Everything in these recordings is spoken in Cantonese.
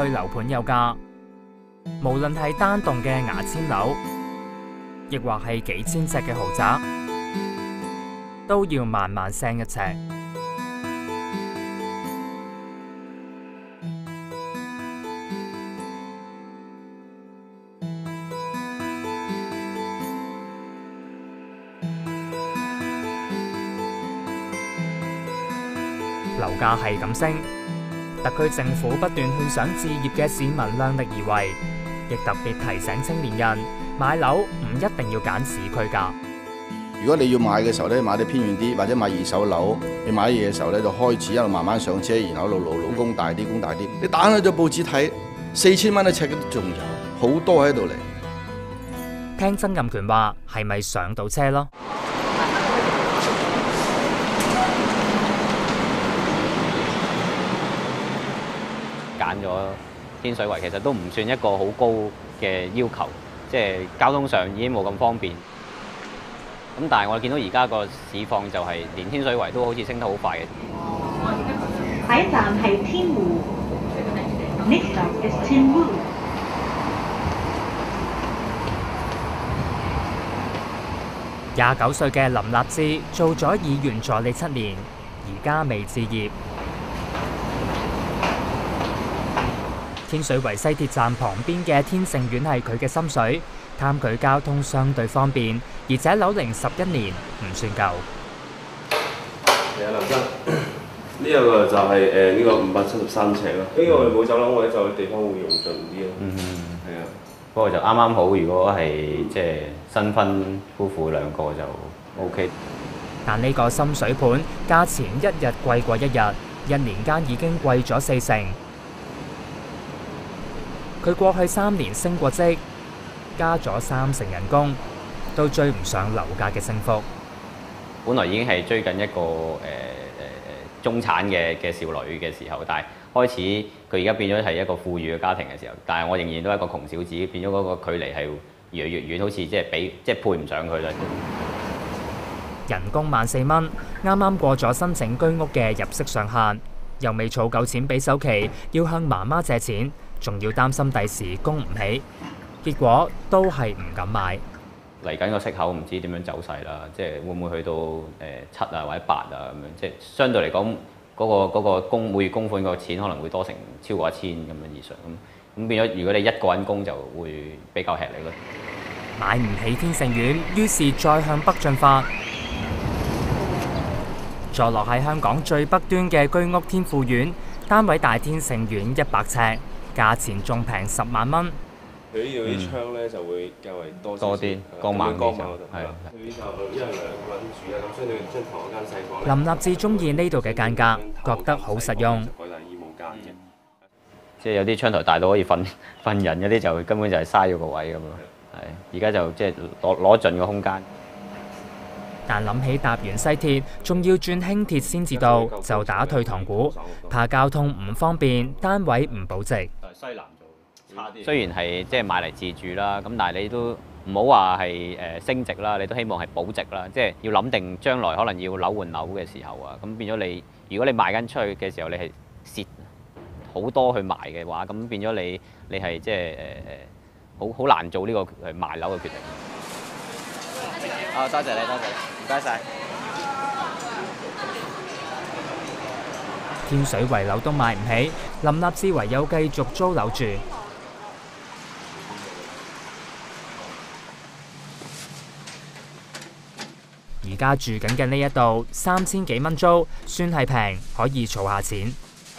區樓盤有價，無論係單棟嘅牙籤樓，亦或係幾千尺嘅豪宅，都要萬萬聲一尺。樓價係咁升，特區政府不斷勸想置業嘅市民量力而為，亦特別提醒青年人買樓唔一定要揀市區㗎。 如果你要買嘅時候咧，買啲偏遠啲，或者買二手樓，你買嘢嘅時候咧就開始一路慢慢上車，然後一路供大啲，供大啲。你打開咗報紙睇，4000蚊一尺嘅都仲有，好多喺度嚟。 聽曾蔭權話係咪上到車咯？ 揀咗天水圍，其實都唔算一個好高嘅要求，即係交通上已經冇咁方便。咁但係我哋見到而家個市況就係連天水圍都好似升得好快嘅。 下一站係天湖 ，Next stop is 天湖。 29歲嘅林立志做咗議員助理7年，而家未置業。天水圍西鐵站旁邊嘅天盛苑係佢嘅心水，貪佢交通相對方便，而且樓齡11年，唔算舊。 係啊，林生，呢一個就係呢個573尺咯。呢個我哋冇走廊，我哋就地方會用盡啲咯。係啊。 不過就啱啱好，如果係即係新婚夫婦兩個就 OK。 但呢個深水盤價錢一日貴過一日，1年間已經貴咗4成。佢過去3年升過職，加咗3成人工，都追唔上樓價嘅升幅。 本來已經係追緊一個中產嘅少女嘅時候，但係開始佢而家變咗係一個富裕嘅家庭嘅時候，但係我仍然都係一個窮小子，變咗嗰個距離係越嚟越遠，好似即係配唔上佢啦。 人工14蚊，啱啱過咗申請居屋嘅入息上限，又未儲夠錢俾首期，要向媽媽借錢。仲要擔心第時供唔起，結果都係唔敢買。 嚟緊個息口唔知點樣走勢啦，即係會唔會去到7啊或者8啊咁樣？即係相對嚟講，嗰個每月供款個錢可能會多成超過1000咁樣以上咁變咗，如果你一個人供就會比較吃力咯。 買唔起天盛苑，於是再向北進發，坐落喺香港最北端嘅居屋天富苑，單位大天盛苑100尺。價錢仲平10萬蚊。 佢呢度啲窗咧就會較為多啲，光猛啲就係。 佢就因為2個人住啊，咁所以你將頭嗰間細個。 林立志中意呢度嘅間隔，覺得好實用。 改大衣帽間嘅。 即係有啲窗台大到可以瞓人，有啲就根本就係嘥咗個位咁咯。係，而家就即係攞盡個空間。 但諗起搭完西鐵，仲要轉輕鐵先至到，就打退堂鼓，怕交通唔方便，單位唔保值。 西南做差啲。雖然係即係買嚟自住啦，咁但係你都唔好話係升值啦，你都希望係保值啦。即係要諗定將來可能要樓換樓嘅時候啊，咁變咗你，如果你賣緊出去嘅時候，你係蝕好多去賣嘅話，咁變咗你係即係好難做呢個賣樓嘅決定。多謝你，多謝，唔該晒。 天水圍樓都買唔起，林立志唯有繼續租樓住。而家住緊嘅呢一度3000幾蚊租，算係平，可以儲下錢。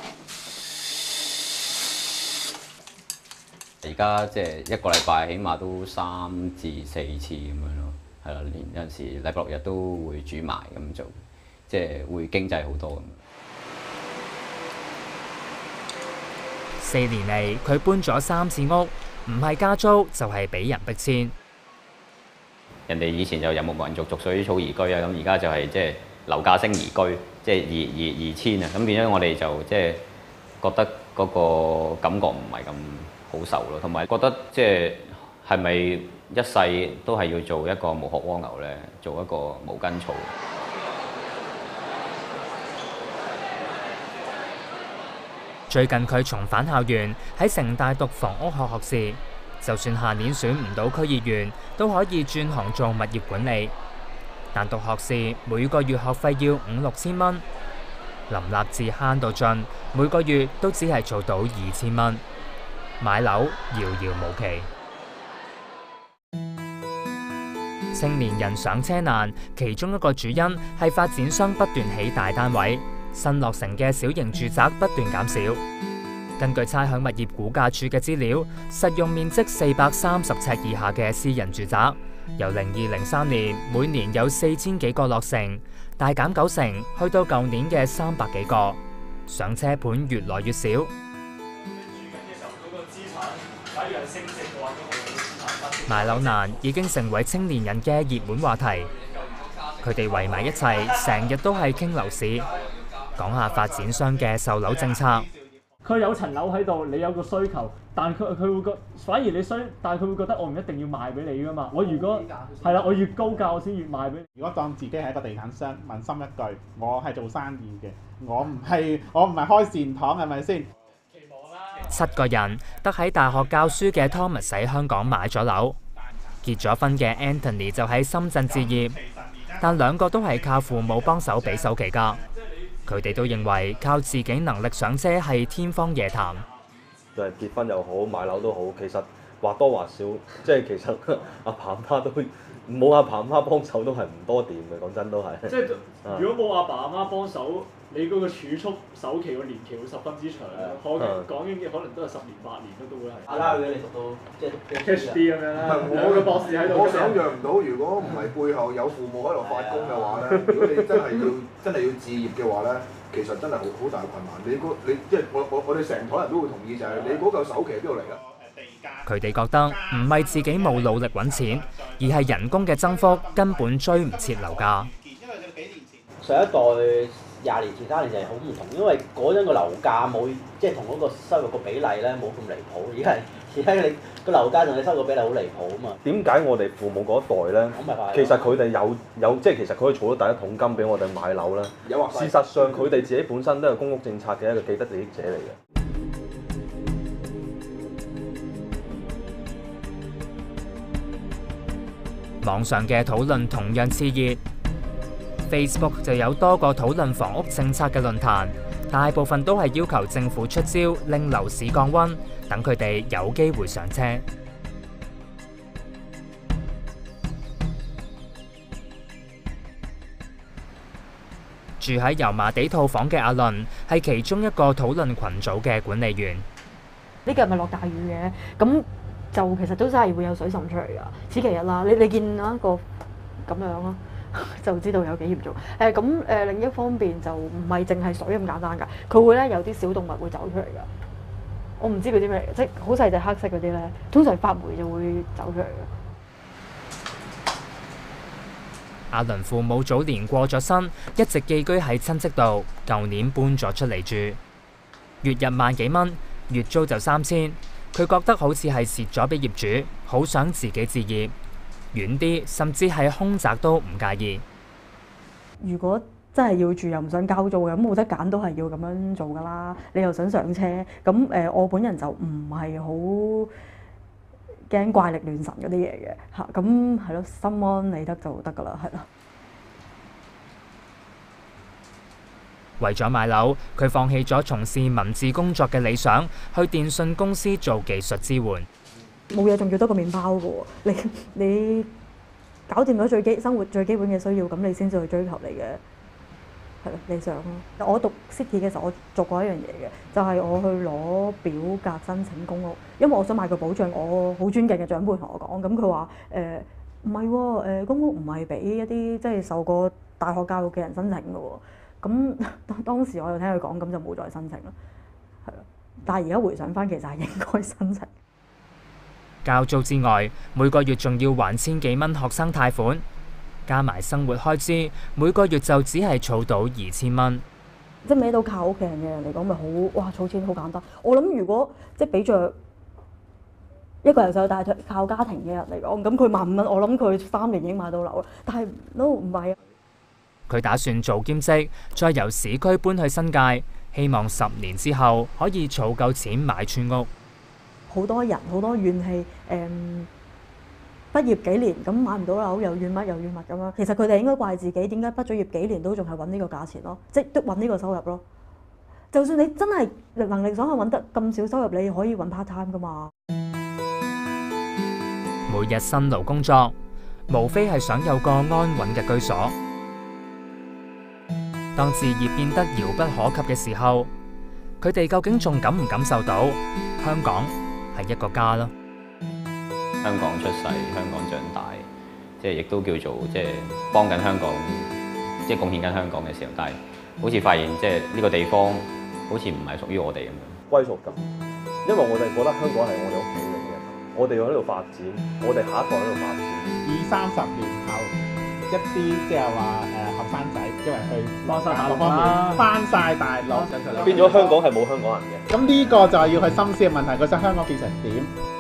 而家即係一個禮拜起碼都3至4次咁樣咯。係啦，有陣時禮拜6日都會煮埋咁做，即係會經濟好多咁。 4年嚟，佢搬咗3次屋，唔係加租就係俾人逼遷。 人哋以前就遊牧民族，逐水草而居啊，咁而家就係即係樓價升而居，即係而遷啊，咁變咗我哋就即係覺得嗰個感覺唔係咁好受咯，同埋覺得即係咪一世都係要做一個無殼蝸牛咧，做一個無根草。 最近佢重返校園，喺城大讀房屋學士，就算下年選唔到區議員，都可以轉行做物業管理。但讀學士每個月學費要5-6千蚊，林立志慳到盡，每個月都只係做到2000蚊，買樓遙遙無期。青年人上車難，其中一個主因係發展商不斷起大單位，新落成嘅小型住宅不斷減少。根據差餉物業估價署嘅資料，實用面積430尺以下嘅私人住宅，由02-03年每年有4000幾個落成，大減90%，去到舊年嘅300幾個，上車盤越來越少。買樓難已經成為青年人嘅熱門話題，佢哋圍埋一齊，成日都係傾樓市，講下發展商嘅售樓政策。 佢有層樓喺度，你有個需求，但佢會覺，反而你但係佢會覺得我唔一定要賣俾你噶嘛。我如果係啦，我越高價我先越賣俾你。 如果當自己係一個地產商，問心一句，我係做生意嘅，我唔係開善堂，係咪先 ？7個人得喺大學教書嘅 Thomas 喺香港買咗樓，結咗婚嘅 Anthony 就喺深圳置業，但兩個都係靠父母幫手俾首期㗎。佢哋都認為靠自己能力上車係天方夜譚。 就係結婚又好，買樓都好，其實或多或少，即係其實阿爸阿媽都冇阿爸阿媽幫手都係唔多掂嘅，講真都係。 即係如果冇阿爸阿媽幫手，你嗰個儲蓄首期個年期會十分之長。講緊嘅可能都係10年8年都會係。 阿拉佢哋讀到即係 PhD 咁樣啦，我嘅博士喺度。 我想象唔到，如果唔係背後有父母喺度發工嘅話咧，如果你真係要置業嘅話咧，其實真係好大困難。你即係我哋成枱人都會同意，就係你嗰嚿首期喺邊度嚟㗎？ 佢哋覺得唔係自己冇努力揾錢，而係人工嘅增幅根本追唔切樓價。 上一代20年前、30年前係好唔同，因為嗰陣個樓價冇即係同嗰個收入個比例咧冇咁離譜，而家你個樓價同你收入個比例好離譜啊嘛。 點解我哋父母嗰一代咧？其實佢哋有即係其實佢可以儲到第一桶金俾我哋買樓啦。事實上佢哋自己本身都係公屋政策嘅一個既得利益者嚟嘅。 網上嘅討論同樣熾熱 ，Facebook 就有多個討論房屋政策嘅論壇，大部分都係要求政府出招，令樓市降溫，等佢哋有機會上車。住喺油麻地套房嘅阿倫係其中一個討論群組嘅管理員。 呢幾日咪落大雨嘅，咁就其實都真係會有水滲出嚟㗎。此其一啦，你見一個咁樣咯，就知道有幾嚴重。另一方面就唔係淨係水咁簡單㗎，佢會咧有啲小動物會走出嚟㗎。我唔知佢啲咩嚟嘅，即係好細隻黑色嗰啲咧，通常發霉就會走出嚟㗎。 阿倫父母早年過咗身，一直寄居喺親戚度，舊年搬咗出嚟住，月入萬幾蚊，月租就3000，佢覺得好似係蝕咗俾業主，好想自己置業，遠啲甚至係空宅都唔介意。 如果真係要住又唔想交租嘅，咁冇得揀都係要咁樣做㗎啦。你又想上車，咁我本人就唔係好驚怪力亂神嗰啲嘢嘅嚇，咁係咯，心安理得就得㗎啦，係咯。 為咗買樓，佢放棄咗從事文字工作嘅理想，去電信公司做技術支援。 冇嘢仲要多個麵包㗎喎，你搞掂咗生活最基本嘅需要，咁你先至去追求你嘅係咯理想咯。我讀 City 嘅時候，我做過一樣嘢嘅，就係我去攞表格申請公屋，因為我想買個保障。我好尊敬嘅長輩同我講，咁佢話唔係喎，公屋唔係俾一啲即係受過大學教育嘅人申請嘅喎。咁當時我又聽佢講，咁就冇再申請啦，係咯。但係而家回想翻，其實係應該申請。 交租之外，每個月仲要還1000幾蚊學生貸款，加埋生活開支，每個月就只係儲到2000蚊。 即係咩都靠屋企人嘅人嚟講，咪好哇！儲錢好簡單。我諗如果即係比著一個由細到大靠家庭嘅人嚟講，咁佢15000蚊，我諗佢3年已經買到樓啦。但係都唔係啊。 佢打算做兼職，再由市區搬去新界， 希望10年之後可以儲夠錢買村屋。 好多人好多怨氣，畢業幾年咁買唔到樓，又怨乜又怨乜咁樣。其實佢哋應該怪自己，點解畢咗業幾年都仲係揾呢個價錢咯，即係都揾呢個收入咯。就算你真係能力所限揾得咁少收入，你可以揾 part time 噶嘛。 每日辛勞工作，無非係想有個安穩嘅居所。當置業變得遙不可及嘅時候，佢哋究竟仲感唔感受到香港係一個家呢？ 香港出世，香港長大，即係亦都叫做即係幫緊香港，即係貢獻緊香港嘅時候，但係好似發現即係呢個地方好似唔係屬於我哋咁樣。 歸屬感，因為我哋覺得香港係我哋屋企嚟嘅，我哋要喺度發展，我哋下一代喺度發展。 20-30年後，一啲即係話後生仔，因為去翻晒大陸方面啦， 翻晒大陸， 變咗香港係冇香港人嘅。 咁呢個就係要去深思嘅問題，佢想香港變成點？